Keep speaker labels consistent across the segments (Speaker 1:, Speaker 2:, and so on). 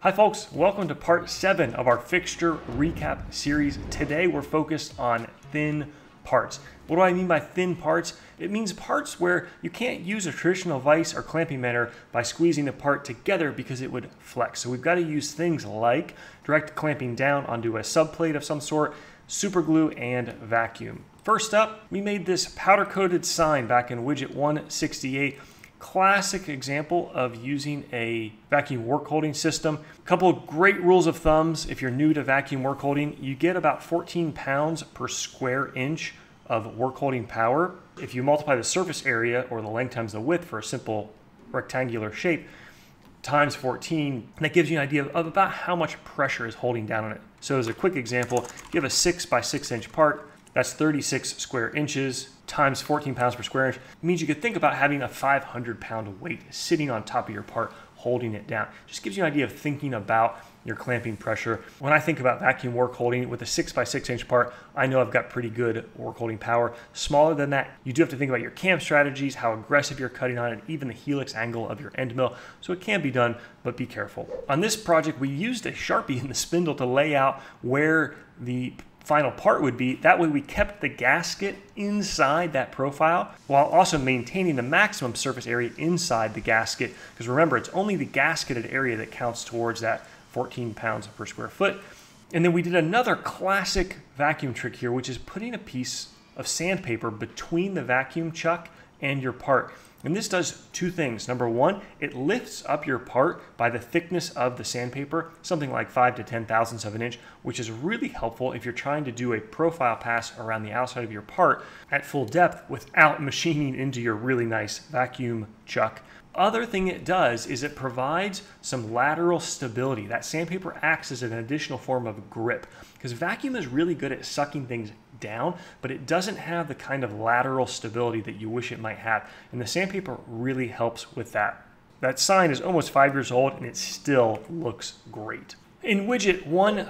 Speaker 1: Hi folks, welcome to part 7 of our fixture recap series. Today we're focused on thin parts. What do I mean by thin parts? It means parts where you can't use a traditional vise or clamping manner by squeezing the part together because it would flex. So we've got to use things like direct clamping down onto a subplate of some sort, super glue, and vacuum. First up, we made this powder-coated sign back in widget 168. Classic example of using a vacuum work holding system. A couple of great rules of thumbs if you're new to vacuum work holding. You get about 14 pounds per square inch of work holding power. If you multiply the surface area, or the length times the width for a simple rectangular shape, times 14, that gives you an idea of about how much pressure is holding down on it. So as a quick example, if you have a 6 by 6 inch part, that's 36 square inches times 14 pounds per square inch. It means you could think about having a 500-pound weight sitting on top of your part, holding it down. Just gives you an idea of thinking about your clamping pressure. When I think about vacuum work holding with a 6 by 6 inch part, I know I've got pretty good work holding power. Smaller than that, you do have to think about your cam strategies, how aggressive you're cutting on it, even the helix angle of your end mill. So it can be done, but be careful. On this project, we used a Sharpie in the spindle to lay out where the final part would be. That way we kept the gasket inside that profile while also maintaining the maximum surface area inside the gasket, because remember, it's only the gasketed area that counts towards that 14 pounds per square foot. And then we did another classic vacuum trick here, which is putting a piece of sandpaper between the vacuum chuck and your part. And this does two things. Number one, it lifts up your part by the thickness of the sandpaper, something like 5 to 10 thousandths of an inch, which is really helpful if you're trying to do a profile pass around the outside of your part at full depth without machining into your really nice vacuum chuck. Other thing it does is it provides some lateral stability. That sandpaper acts as an additional form of grip, because vacuum is really good at sucking things down, but it doesn't have the kind of lateral stability that you wish it might have. And the sandpaper really helps with that. That sign is almost 5 years old and it still looks great. In widget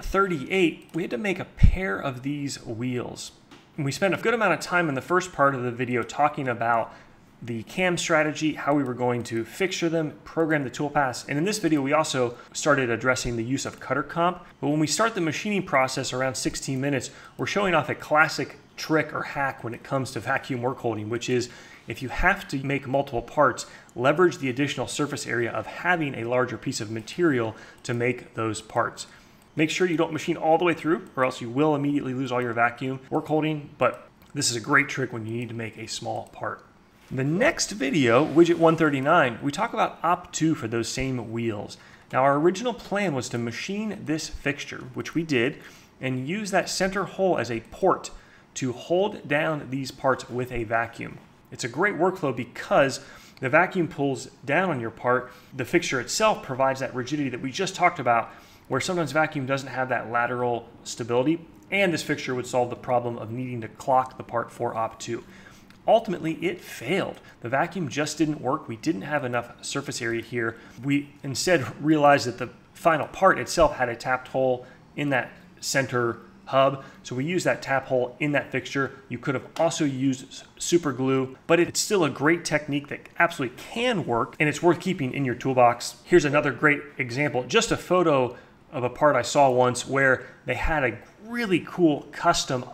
Speaker 1: 138, we had to make a pair of these wheels. And we spent a good amount of time in the first part of the video talking about the cam strategy, how we were going to fixture them, program the toolpaths. And in this video, we also started addressing the use of cutter comp. But when we start the machining process around 16 minutes, we're showing off a classic trick or hack when it comes to vacuum work holding, which is if you have to make multiple parts, leverage the additional surface area of having a larger piece of material to make those parts. Make sure you don't machine all the way through, or else you will immediately lose all your vacuum work holding, but this is a great trick when you need to make a small part. The next video, widget 139, we talk about Op2 for those same wheels. Now our original plan was to machine this fixture, which we did, and use that center hole as a port to hold down these parts with a vacuum. It's a great workflow because the vacuum pulls down on your part. The fixture itself provides that rigidity that we just talked about, where sometimes vacuum doesn't have that lateral stability, and this fixture would solve the problem of needing to clock the part for Op2. Ultimately, it failed. The vacuum just didn't work. We didn't have enough surface area here. We instead realized that the final part itself had a tapped hole in that center hub. So we used that tap hole in that fixture. You could have also used super glue, but it's still a great technique that absolutely can work, and it's worth keeping in your toolbox. Here's another great example, just a photo of a part I saw once where they had a really cool custom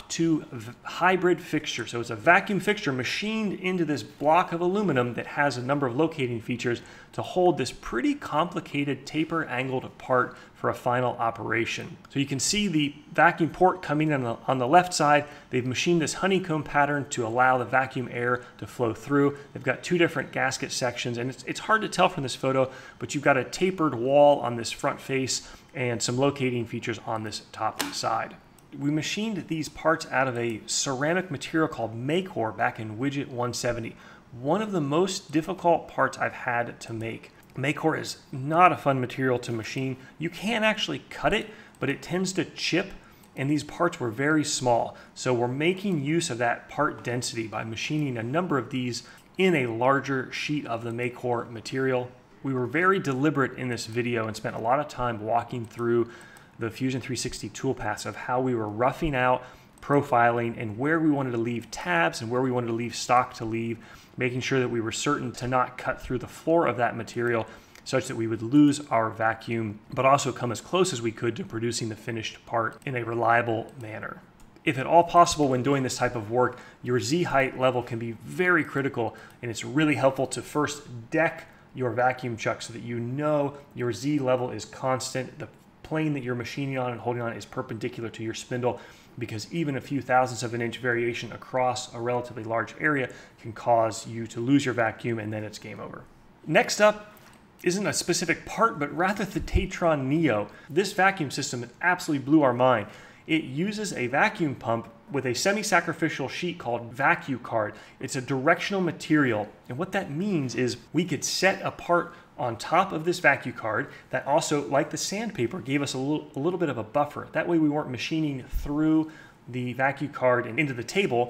Speaker 1: Op2 hybrid fixture. So it's a vacuum fixture machined into this block of aluminum that has a number of locating features to hold this pretty complicated taper angled part for a final operation. So you can see the vacuum port coming in on the left side. They've machined this honeycomb pattern to allow the vacuum air to flow through. They've got two different gasket sections, and it's hard to tell from this photo, but you've got a tapered wall on this front face and some locating features on this top side. We machined these parts out of a ceramic material called Maycor back in widget 170. One of the most difficult parts I've had to make. Maycor is not a fun material to machine. You can actually cut it, but it tends to chip, and these parts were very small. So we're making use of that part density by machining a number of these in a larger sheet of the Maycor material. We were very deliberate in this video and spent a lot of time walking through the Fusion 360 toolpaths of how we were roughing out, profiling, and where we wanted to leave tabs and where we wanted to leave stock to leave, making sure that we were certain to not cut through the floor of that material such that we would lose our vacuum, but also come as close as we could to producing the finished part in a reliable manner. If at all possible when doing this type of work, your Z height level can be very critical, and it's really helpful to first deck your vacuum chuck so that you know your Z level is constant. The plane that you're machining on and holding on is perpendicular to your spindle, because even a few thousandths of an inch variation across a relatively large area can cause you to lose your vacuum, and then it's game over. Next up isn't a specific part, but rather the Tatron Neo. This vacuum system absolutely blew our mind. It uses a vacuum pump with a semi-sacrificial sheet called VacuCard. It's a directional material, and what that means is we could set a part on top of this VacuCard that also, like the sandpaper, gave us a little bit of a buffer. That way we weren't machining through the VacuCard and into the table,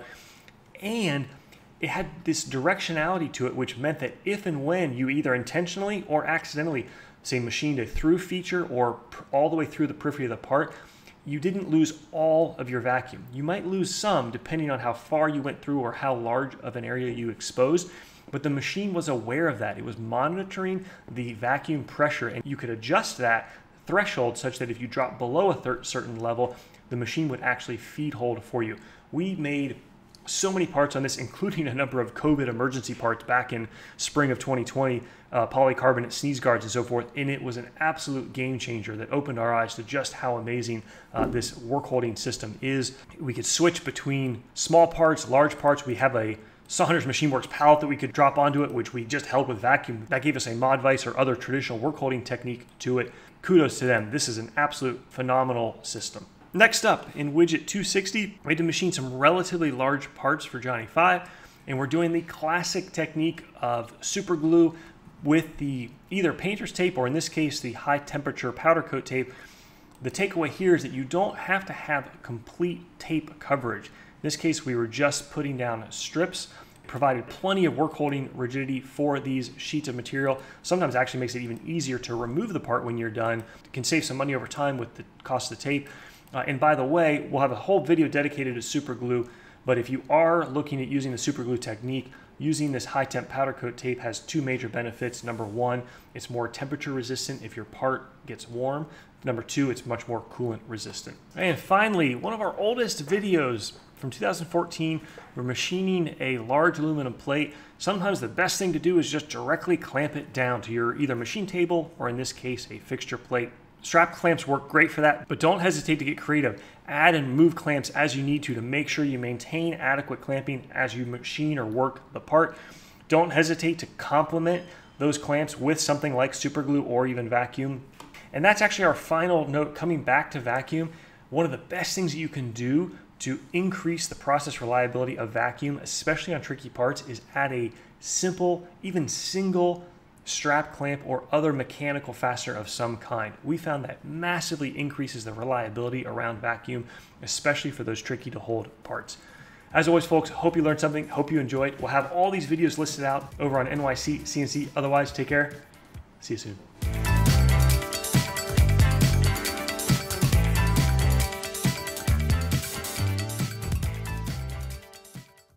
Speaker 1: and it had this directionality to it, which meant that if and when you either intentionally or accidentally, say, machined a through feature or all the way through the periphery of the part, you didn't lose all of your vacuum. You might lose some depending on how far you went through or how large of an area you exposed, but the machine was aware of that. It was monitoring the vacuum pressure, and you could adjust that threshold such that if you drop below a certain level, the machine would actually feed hold for you. We made so many parts on this, including a number of COVID emergency parts back in spring of 2020, polycarbonate sneeze guards and so forth, and it was an absolute game changer that opened our eyes to just how amazing this work holding system is. We could switch between small parts, large parts. We have a Saunders Machine Works pallet that we could drop onto it, which we just held with vacuum. That gave us a mod vise or other traditional work holding technique to it. Kudos to them. This is an absolute phenomenal system. Next up, in widget 260, we had to machine some relatively large parts for Johnny 5, and we're doing the classic technique of super glue with the either painter's tape or in this case the high temperature powder coat tape. The takeaway here is that you don't have to have complete tape coverage. In this case, we were just putting down strips. Provided plenty of work holding rigidity for these sheets of material. Sometimes actually makes it even easier to remove the part when you're done. It can save some money over time with the cost of the tape. And by the way, we'll have a whole video dedicated to super glue, but if you are looking at using the super glue technique, using this high temp powder coat tape has two major benefits. Number one, it's more temperature resistant if your part gets warm. Number two, it's much more coolant resistant. And finally, one of our oldest videos from 2014, we're machining a large aluminum plate. Sometimes the best thing to do is just directly clamp it down to your either machine table or in this case, a fixture plate. Strap clamps work great for that, but don't hesitate to get creative. Add and move clamps as you need to make sure you maintain adequate clamping as you machine or work the part. Don't hesitate to complement those clamps with something like super glue or even vacuum. And that's actually our final note. Coming back to vacuum, one of the best things that you can do to increase the process reliability of vacuum, especially on tricky parts, is add a simple, even single strap clamp or other mechanical fastener of some kind. We found that massively increases the reliability around vacuum, especially for those tricky to hold parts. As always, folks, hope you learned something, hope you enjoyed. We'll have all these videos listed out over on NYC CNC. Otherwise, take care. See you soon.